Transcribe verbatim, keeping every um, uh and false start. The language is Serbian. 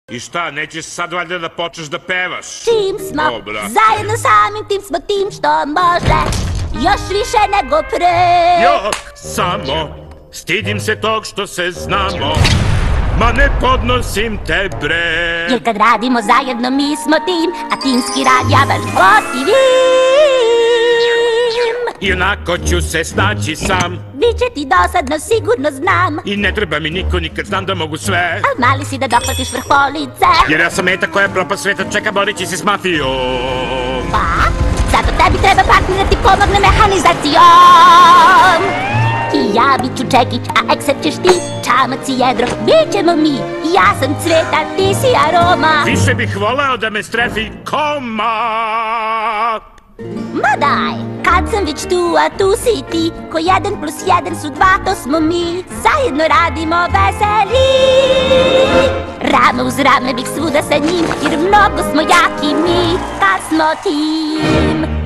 I šta, nećeš sad valjda da počneš da pevaš? Čim smo zajedno samim tim smo tim što može još više nego pre. Jok, samo stidim se tog što se znamo, ma ne podnosim te bre. Jer kad radimo zajedno mi smo tim, a timski rad ja baš gotivim. I onako ću se snaći sam. Biće ti dosadno, sigurno znam. I ne treba mi niko nikad, znam da mogu sve. Al mali si da dohvatiš vrh police. Jer ja sam meta koja propast sveta čeka borići se s mafijom. Pa, zato tebi treba partner da ti pomogne mehanizacijom. I ja bit ću čekić, a ekser ćeš ti. Čamac i jedro, bit ćemo mi. Ja sam cveta, ti si aroma. Više bih voleo da me strefi koma. Ma daj, kad sam već tu, a tu si ti. Ko jedan plus jedan su dva, to smo mi. Zajedno radimo veseli. Rame uz rame bih svuda sa njim, jer mnogo smo jaki mi, kad smo tim.